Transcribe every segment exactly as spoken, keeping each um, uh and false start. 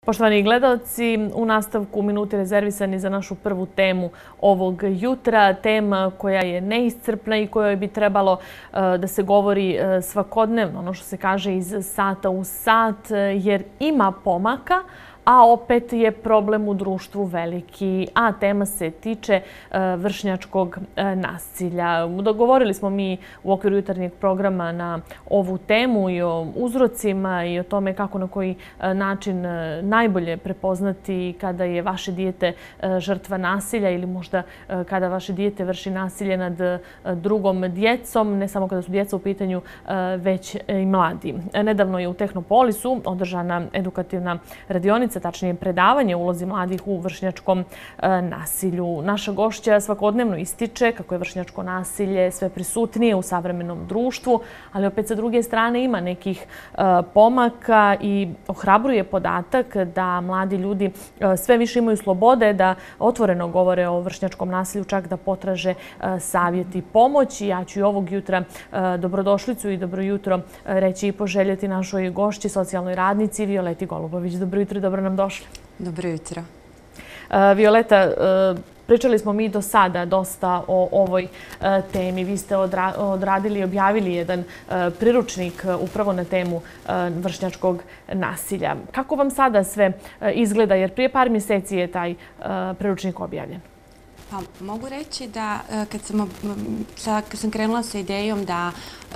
Poštovani gledalci, u nastavku minuti rezervisani za našu prvu temu ovog jutra. Tema koja je neiscrpna i kojoj bi trebalo da se govori svakodnevno, ono što se kaže iz sata u sat, jer ima pomaka, a opet je problem u društvu veliki, a tema se tiče vršnjačkog nasilja. Dogovorili smo mi u okviru jutarnjeg programa na ovu temu i o uzrocima i o tome kako na koji način najbolje prepoznati kada je vaše dijete žrtva nasilja ili možda kada vaše dijete vrši nasilje nad drugom djecom, ne samo kada su djeca u pitanju, već i mladi. Nedavno je u Tehnopolisu održana edukativna radionica, tačnije predavanje o ulozi mladih u vršnjačkom nasilju. Naša gošća svakodnevno ističe kako je vršnjačko nasilje sve prisutnije u savremenom društvu, ali opet sa druge strane ima nekih pomaka i ohrabruje podatak da mladi ljudi sve više imaju slobode da otvoreno govore o vršnjačkom nasilju, čak da potraže savjet i pomoć. Ja ću i ovog jutra dobrodošlicu i dobro jutro reći i poželjeti našoj gošći, socijalnoj radnici Violeti Golubović. Dobro jutro i dobro nam došli. Dobro jutro. Violeta, pričali smo mi do sada dosta o ovoj temi. Vi ste odradili i objavili jedan priručnik upravo na temu vršnjačkog nasilja. Kako vam sada sve izgleda? Jer prije par mjeseci je taj priručnik objavljen. Pa, mogu reći da kad sam, kad sam krenula sa idejom da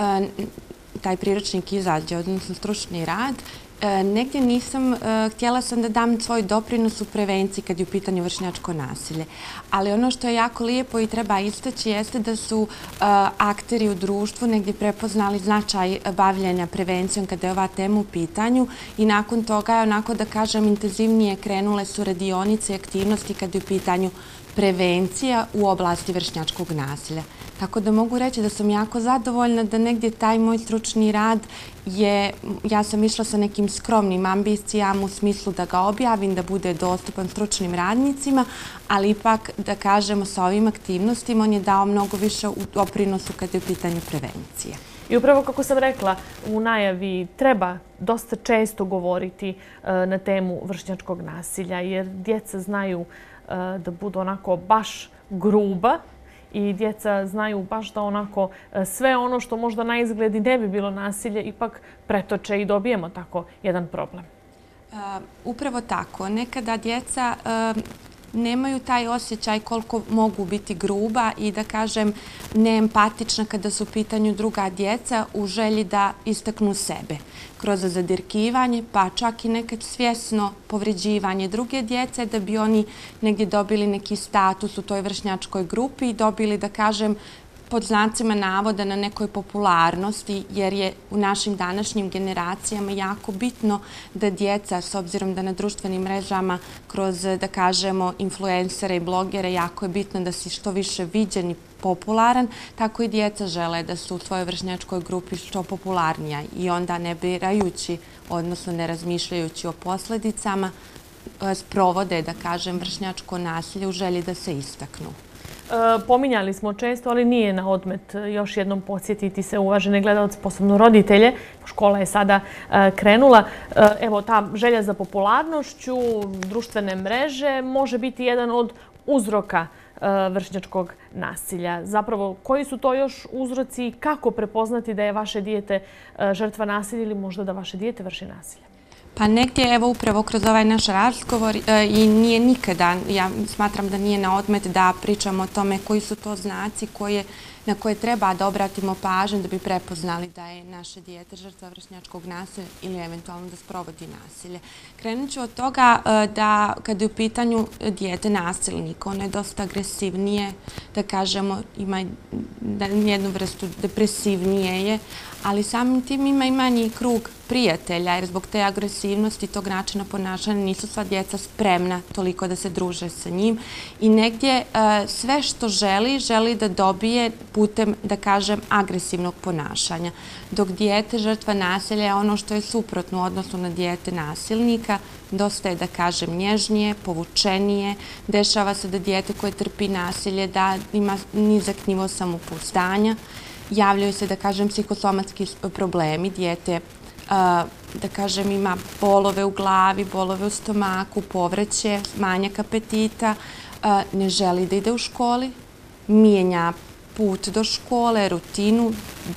taj priručnik izađe, odnosno stručni rad, negdje nisam, htjela sam da dam svoj doprinos u prevenciji kad je u pitanju vršnjačko nasilje. Ali ono što je jako lijepo i treba istaći jeste da su akteri u društvu negdje prepoznali značaj bavljenja prevencijom kada je ova tema u pitanju i nakon toga je, onako da kažem, intenzivnije krenule su radionice i aktivnosti kad je u pitanju prevencija u oblasti vršnjačkog nasilja. Tako da mogu reći da sam jako zadovoljna da negdje taj moj stručni rad je, ja sam išla sa nekim skromnim ambicijama u smislu da ga objavim, da bude dostupan stručnim radnicima, ali ipak da kažemo sa ovim aktivnostima on je dao mnogo više u doprinosu kad je u pitanju prevencije. I upravo kako sam rekla u najavi, treba dosta često govoriti na temu vršnjačkog nasilja, jer djeca znaju da budu onako baš gruba i djeca znaju baš da onako sve ono što možda na izgled i ne bi bilo nasilje ipak pretoče i dobijemo tako jedan problem. Upravo tako. Nekada djeca nemaju taj osjećaj koliko mogu biti gruba i da kažem neempatična kada su u pitanju druga djeca u želji da istaknu sebe. Kroz zadirkivanje, pa čak i nekad svjesno povređivanje druge djece da bi oni negdje dobili neki status u toj vršnjačkoj grupi i dobili, da kažem, pod znacima navoda na nekoj popularnosti, jer je u našim današnjim generacijama jako bitno da djeca, s obzirom da na društvenim mrežama kroz, da kažemo, influencere i blogere, jako je bitno da si što više viđen i popularan, tako i djeca žele da su u svojoj vršnjačkoj grupi što popularnija i onda ne birajući, odnosno ne razmišljajući o posljedicama, sprovode, da kažem, vršnjačko nasilje u želji da se istaknu. Pominjali smo često, ali nije na odmet još jednom podsjetiti se, uvažene gledalce, posebno roditelje. Škola je sada krenula. Evo, ta želja za popularnošću, društvene mreže može biti jedan od uzroka vršnjačkog nasilja. Zapravo, koji su to još uzroci i kako prepoznati da je vaše dijete žrtva nasilja ili možda da vaše dijete vrši nasilje? Pa negdje, evo upravo kroz ovaj naš razgovor i nije nikada, ja smatram da nije na odmet da pričamo o tome koji su to znaci na koje treba da obratimo pažnju da bi prepoznali da je naše dijete žrtva vršnjačkog nasilja ili eventualno da sprovodi nasilje. Krenut ću od toga da kada je u pitanju dijete nasilnika, ono je dosta agresivnije, da kažemo, ima jednu vrstu depresivnije je, ali samim tim ima i manji krug prijatelja, jer zbog te agresivnosti, tog načina ponašanja nisu sva djeca spremna toliko da se druže sa njim i negdje sve što želi, želi da dobije putem, da kažem, agresivnog ponašanja. Dok dijete žrtva nasilja je ono što je suprotno u odnosu na dijete nasilnika, dosta je, da kažem, nježnije, povučenije. Dešava se da dijete koje trpi nasilje da ima nizak nivo samopouzdanja. Javljaju se, da kažem, psihosomatski problemi. Dijete da kažem, ima bolove u glavi, bolove u stomaku, povraće, manjak apetita, ne želi da ide u školi, mijenja put do škole, rutinu,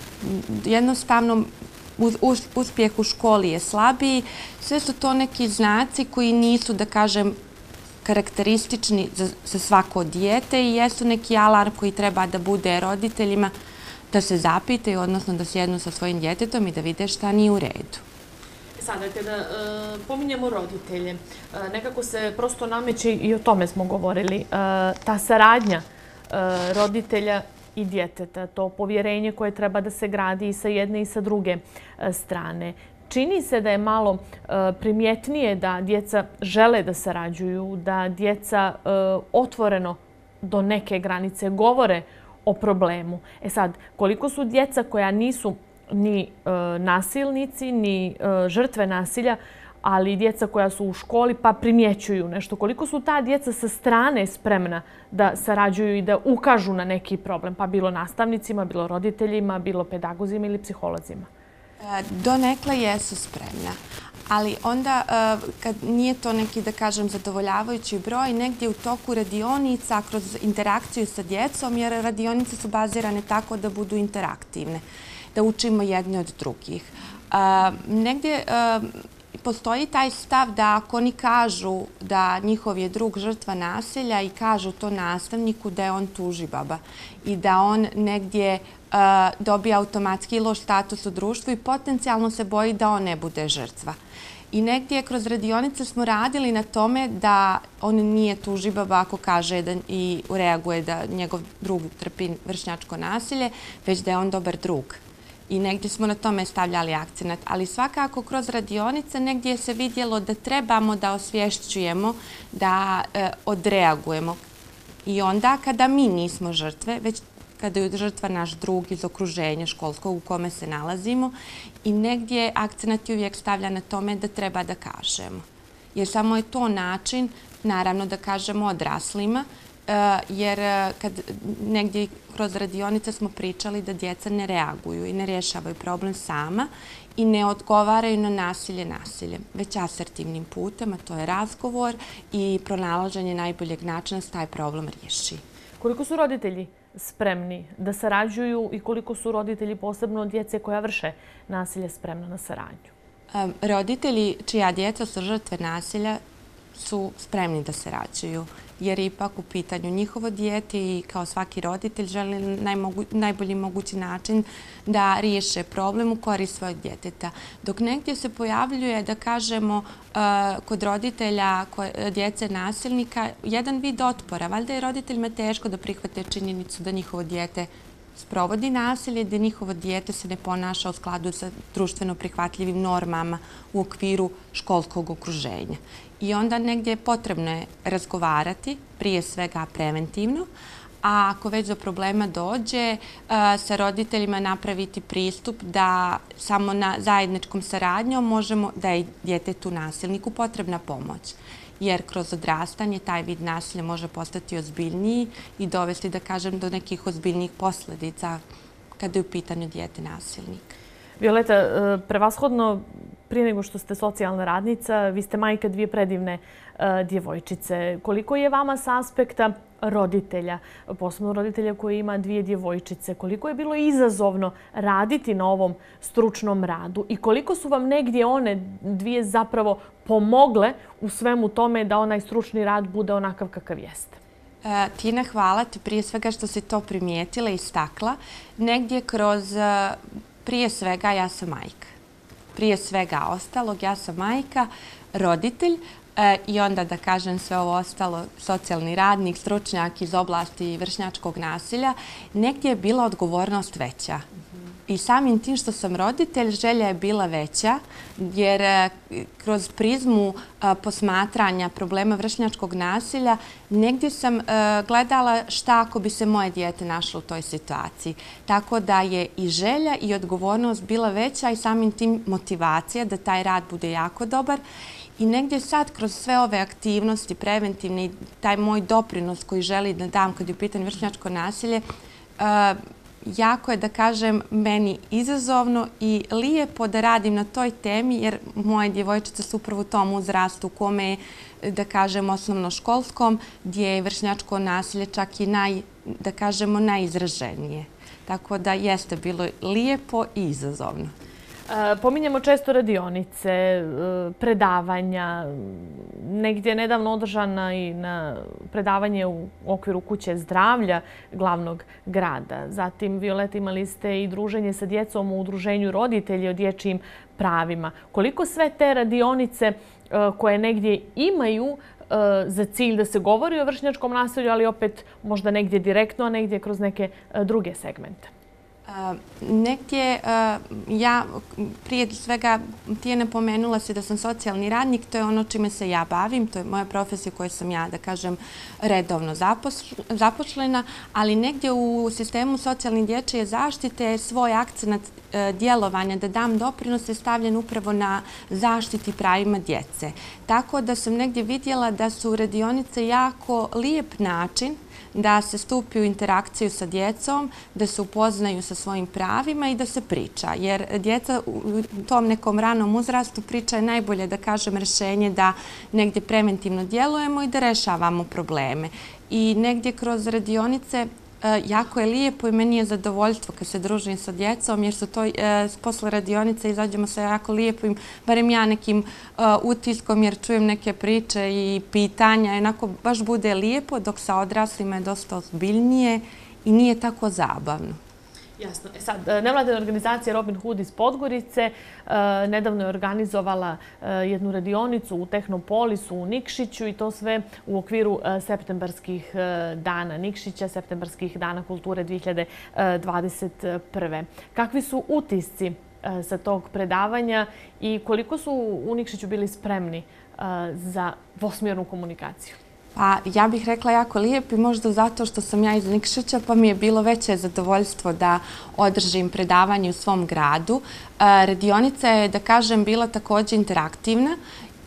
jednostavno uspjeh u školi je slabiji. Sve su to neki znaci koji nisu, da kažem, karakteristični za svako dijete i jesu neki alarm koji treba da bude roditeljima da se zapitaju, odnosno da sjednu sa svojim djetetom i da vide šta nije u redu. Sada, kada pominjemo roditelje, nekako se prosto nameće, i o tome smo govorili, ta saradnja roditelja i djeteta, to povjerenje koje treba da se gradi i sa jedne i sa druge strane. Čini se da je malo primjetnije da djeca žele da sarađuju, da djeca otvoreno do neke granice govore o problemu. E sad, koliko su djeca koja nisu ni nasilnici, ni žrtve nasilja, ali djeca koja su u školi pa primjećuju nešto, koliko su ta djeca sa strane spremna da sarađuju i da ukažu na neki problem, pa bilo nastavnicima, bilo roditeljima, bilo pedagozima ili psiholozima? Donekle jesu spremna, ali onda kad nije to neki, da kažem, zadovoljavajući broj, negdje u toku radionica kroz interakciju sa djecom, jer radionice su bazirane tako da budu interaktivne, da učimo jedni od drugih. Negdje postoji taj stav da ako oni kažu da njihov je drug žrtva nasilja i kažu to nastavniku, da je on tužibaba i da on negdje dobija automatski loš status u društvu i potencijalno se boji da on ne bude žrtva. I negdje kroz radionice smo radili na tome da on nije tužibaba ako kaže i reaguje da njegov drug trpi vršnjačko nasilje, već da je on dobar drug. I negdje smo na tome stavljali akcenat. Ali svakako kroz radionice negdje se vidjelo da trebamo da osvješćujemo, da odreagujemo. I onda kada mi nismo žrtve, već kada je žrtva naš drug iz okruženja školskog u kome se nalazimo, i negdje akcenat je uvijek stavlja na tome da treba da kažemo. Jer samo je to način, naravno da kažemo odraslima, jer kad negdje kroz radionice smo pričali da djeca ne reaguju i ne rješavaju problem sama i ne odgovaraju na nasilje nasiljem, već asertivnim putem, a to je razgovor i pronalaženje najboljeg načina da se taj problem riješi. Koliko su roditelji spremni da sarađuju i koliko su roditelji, posebno djece koja vrše nasilje, spremna na saradnju? Roditelji čija djeca su žrtve nasilja su spremni da sarađuju, jer ipak u pitanju njihovo dijete i kao svaki roditelj želi najbolji mogući način da riješe problem u korist svojeg djeteta. Dok negdje se pojavljuje, da kažemo, kod roditelja djece nasilnika jedan vid otpora. Valjda je roditeljima teško da prihvate činjenicu da njihovo dijete sprovodi nasilje, da njihovo dijete se ne ponaša u skladu sa društveno prihvatljivim normama u okviru školskog okruženja. I onda negdje potrebno je razgovarati, prije svega preventivno, a ako već do problema dođe, sa roditeljima napraviti pristup da samo na zajedničkom saradnjom možemo da je djetetu nasilniku potrebna pomoć. Jer kroz odrastanje taj vid nasilja može postati ozbiljniji i dovesti, da kažem, do nekih ozbiljnijih posljedica kada je u pitanju dijete nasilnika. Violeta, prevashodno, prije nego što ste socijalna radnica, vi ste majka dvije predivne djevojčice. Koliko je vama s aspekta roditelja, posebno roditelja koji ima dvije djevojčice, koliko je bilo izazovno raditi na ovom stručnom radu i koliko su vam negdje one dvije zapravo pomogle u svemu tome da onaj stručni rad bude onakav kakav jeste? Tina, hvala ti prije svega što si to primijetila i istakla. Negdje kroz, prije svega ja sam majka. Prije svega ostalog, ja sam majka, roditelj i onda, da kažem, sve ovo ostalo, socijalni radnik, stručnjak iz oblasti vršnjačkog nasilja, negdje je bila odgovornost veća. I samim tim što sam roditelj, želja je bila veća, jer kroz prizmu posmatranja problema vršnjačkog nasilja negdje sam gledala šta ako bi se moje dijete našlo u toj situaciji. Tako da je i želja i odgovornost bila veća i samim tim motivacija da taj rad bude jako dobar. I negdje sad kroz sve ove aktivnosti preventivne i taj moj doprinos koji želi da dam kad je u pitanju vršnjačko nasilje, jako je, da kažem, meni izazovno i lijepo da radim na toj temi, jer moje djevojčice su upravo u tom uzrastu u kome je, da kažem, osnovnoškolskom, gdje je vršnjačko nasilje čak i naj, da kažemo, najizraženije. Tako da jeste bilo lijepo i izazovno. Pominjemo često radionice, predavanja. Negdje je nedavno održana i na predavanje u okviru kuće zdravlja glavnog grada. Zatim, Violeta, imali ste i druženje sa djecom u udruženju roditelji o dječjim pravima. Koliko sve te radionice koje negdje imaju za cilj da se govori o vršnjačkom nasilju, ali opet možda negdje direktno, a negdje kroz neke druge segmente? Negdje, ja prije svega Tijana pomenula se da sam socijalni radnik, to je ono čime se ja bavim, to je moja profesija koju sam ja, da kažem, redovno zaposlena, ali negdje u sistemu socijalne dječje zaštite svoj akcenat djelovanja da dam doprinos je stavljen upravo na zaštiti pravima djece. Tako da sam negdje vidjela da su radionice jako lijep način da se stupi u interakciju sa djecom, da se upoznaju sa svojim pravima i da se priča. Jer djeca u tom nekom ranom uzrastu priča je najbolje, da kažem, rješenje da negdje preventivno djelujemo i da rješavamo probleme. I negdje kroz radionice jako je lijepo i meni je zadovoljstvo kad se družim sa djecom, jer su to posle radionice izađemo sa jako lijepim, barem ja nekim utiskom, jer čujem neke priče i pitanja. Onako baš bude lijepo, dok sa odraslima je dosta ozbiljnije i nije tako zabavno. Jasno. E sad, nevladina organizacija Robin Hood iz Podgorice nedavno je organizovala jednu radionicu u Tehnopolisu u Nikšiću i to sve u okviru septembarskih dana Nikšića, septembarskih dana kulture dvije hiljade dvadeset prve. Kakvi su utisci sa tog predavanja i koliko su u Nikšiću bili spremni za dvosmjernu komunikaciju? Pa ja bih rekla jako lijep i možda zato što sam ja iz Nikšića pa mi je bilo veće zadovoljstvo da održim predavanje u svom gradu. Radionica je, da kažem, bila također interaktivna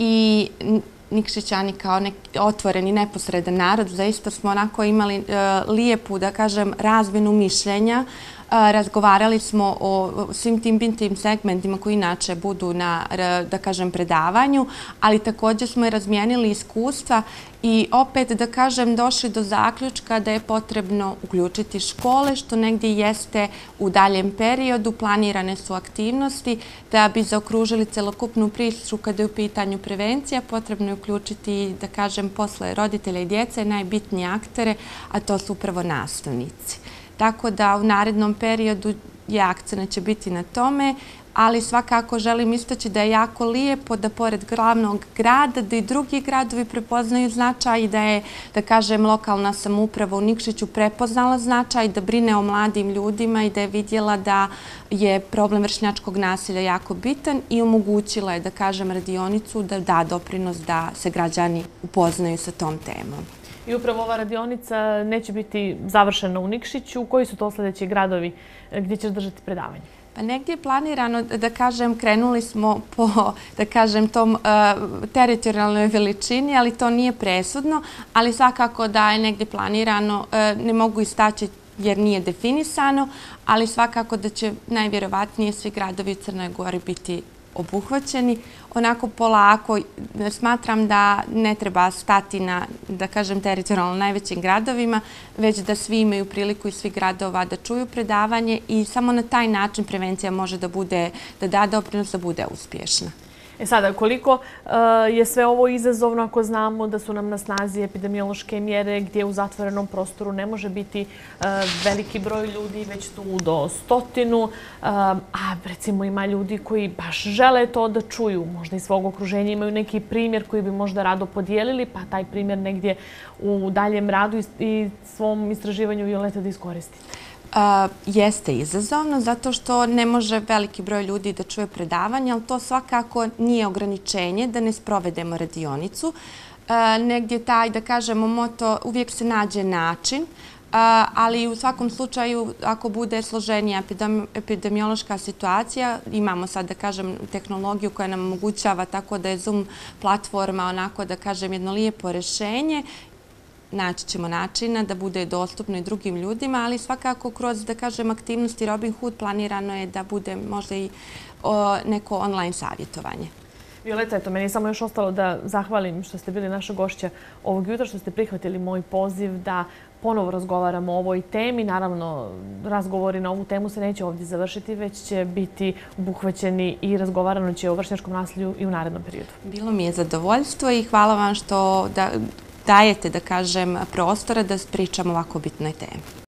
i Nikšićani kao neki otvoreni, neposredan narod, zaista smo onako imali lijepu, da kažem, razmjenu mišljenja. Razgovarali smo o svim tim bitnim segmentima koji inače budu na, da kažem, predavanju, ali također smo i razmijenili iskustva i opet, da kažem, došli do zaključka da je potrebno uključiti škole, što negdje jeste u daljem periodu. Planirane su aktivnosti da bi zaokružili celokupnu priču kada je u pitanju prevencija. Potrebno je uključiti, da kažem, posle roditelja i djece najbitnije aktere, a to su upravo nastavnici. Tako da u narednom periodu je akcent će biti na tome, ali svakako želim istaći da je jako lijepo da pored glavnog grada, da i drugi gradovi prepoznaju značaj i da je, da kažem, lokalna samouprava u Nikšiću prepoznala značaj, da brine o mladim ljudima i da je vidjela da je problem vršnjačkog nasilja jako bitan i omogućila je, da kažem, radionicu da da doprinos da se građani upoznaju sa tom temom. I upravo ova radionica neće biti završena u Nikšiću. Koji su to sljedeći gradovi gdje ćeš držati predavanje? Pa negdje je planirano, da kažem, krenuli smo po, da kažem, tom teritorijalnoj veličini, ali to nije presudno, ali svakako da je negdje planirano, ne mogu istaći jer nije definisano, ali svakako da će najvjerovatnije svi gradovi u Crnoj Gori biti obuhvaćeni. Onako polako smatram da ne treba stati na, da kažem, teritorijalno najvećim gradovima, već da svi imaju priliku iz svih gradova da čuju predavanje i samo na taj način prevencija može da bude, da da doprinos da bude uspješna. E sada, koliko je sve ovo izazovno ako znamo da su nam na snazi epidemiološke mjere gdje u zatvorenom prostoru ne može biti veliki broj ljudi, već tu do stotinu, a recimo ima ljudi koji baš žele to da čuju, možda iz svog okruženja imaju neki primjer koji bi možda rado podijelili, pa taj primjer negdje u daljem radu i svom istraživanju Violeta da iskoristite. Jeste izazovno zato što ne može veliki broj ljudi da čuje predavanje, ali to svakako nije ograničenje da ne sprovedemo radionicu. Negdje taj, da kažemo, moto uvijek se nađe način, ali u svakom slučaju ako bude složenija epidemiološka situacija, imamo sad, da kažem, tehnologiju koja nam omogućava tako da je Zoom platforma onako, da kažem, jedno lijepo rješenje. naći ćemo načina da bude dostupno i drugim ljudima, ali svakako kroz, da kažem, aktivnosti Robin Hood planirano je da bude možda i neko online savjetovanje. Violeta, eto, meni je samo još ostalo da zahvalim što ste bili naša gošća ovog jutra, što ste prihvatili moj poziv da ponovo razgovaramo o ovoj temi. Naravno, razgovori na ovu temu se neće ovdje završiti, već će biti obuhvaćeni i razgovarano će o vršnjačkom nasilju i u narednom periodu. Bilo mi je zadovoljstvo i hvala vam što dajete, da kažem, prostora da pričamo o ovako bitnoj temi.